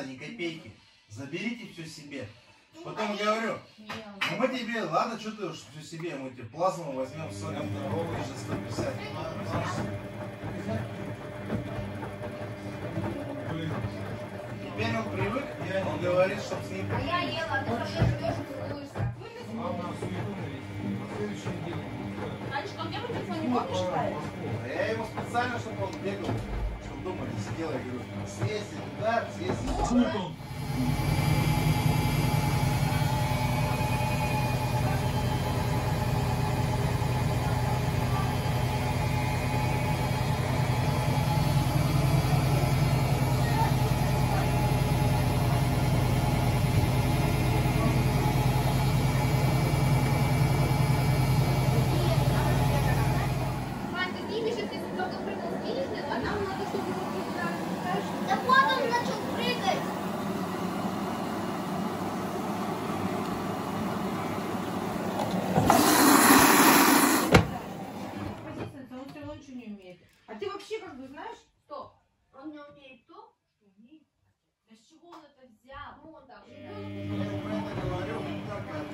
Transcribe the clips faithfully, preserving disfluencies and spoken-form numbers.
надо, ни копейки. Заберите все себе. Потом говорю, ну мы тебе, ладно, что ты уж все себе, мы тебе плазму возьмем сорок второго и же сто пятьдесят. Теперь он привык, я не говорит, чтобы с ним... А я ела, а ты со мной живешь и целуешься. Анечка, где мы телефон не помнишь, правильно? А я ему специально, чтобы он бегал, чтобы дома не сидел, я говорю, съезди туда, съезди туда. А ты вообще как бы знаешь, что? Он не умеет то, что умеет. Да с чего он это взял? Ну он так. Я ему про это говорю, так как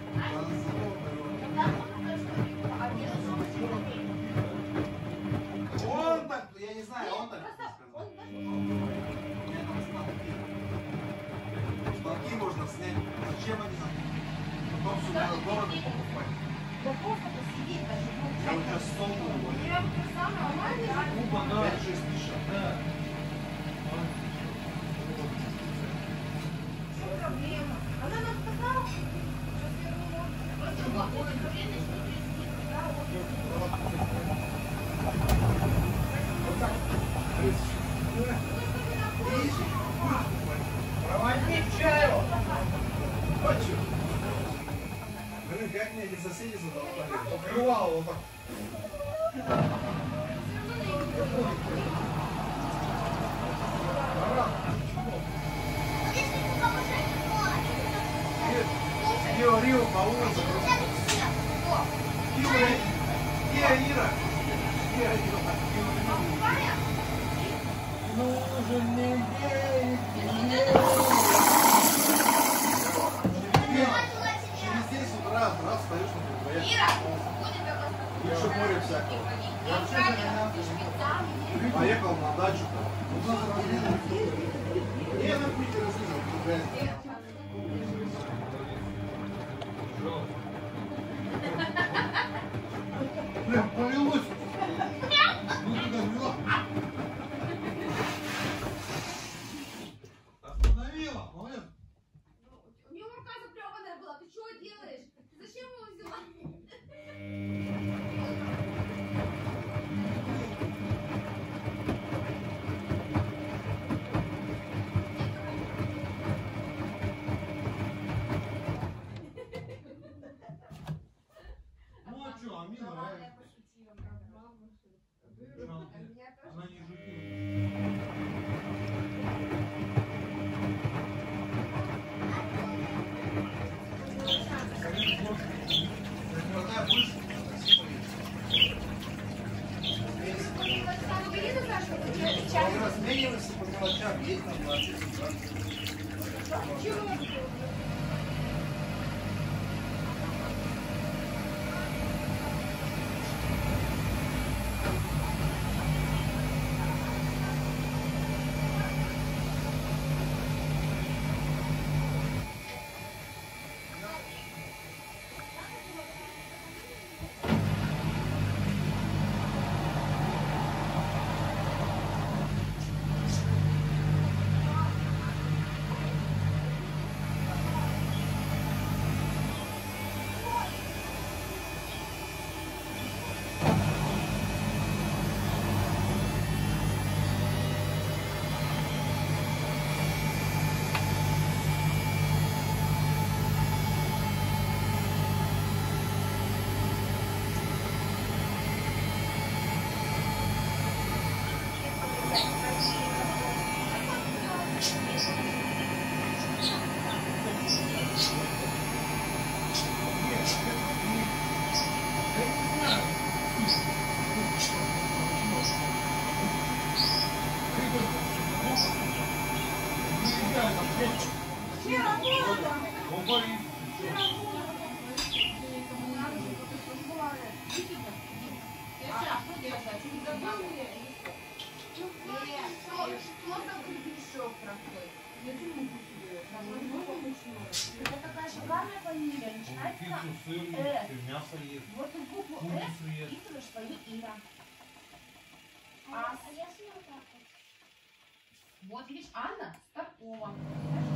он так, я не знаю, он так сказал. Станки можно снять. Зачем они нам? Потом сюда дорого покупать. Да просто посидеть даже. Я у тебя стол был. Я сам нормально. пять-шесть тысяч. Да. Что проблема? Она нам сказала, Проводник чаю. Хочу. Как мне эти соседи задолбали? Покрывало вот так. Рио, Рио, по улице. Ира, Ира, Ира. Ира, Ира. Нужен мне денег. Через десять утра, раз встаешь на предприятие. Еще море всякого. Поехал на дачу. Я на Питер съездил. Прям повелось. Ну туда вела. Остановила, молодец. у него рука заплеванная была. Ты чего делаешь? Ты зачем его взяла? Ну а что, а мило, а? Я пошутила, правда. Она не жутила. Разменивайся по мелочам, есть там двадцать. Он боится. Это такая шикарная фамилия. Начинается на Э. Мясо ест. Вот в букву С Курицу ест. вписываешь свое имя. А если вот так вот? Вот видишь, Анна Старкова.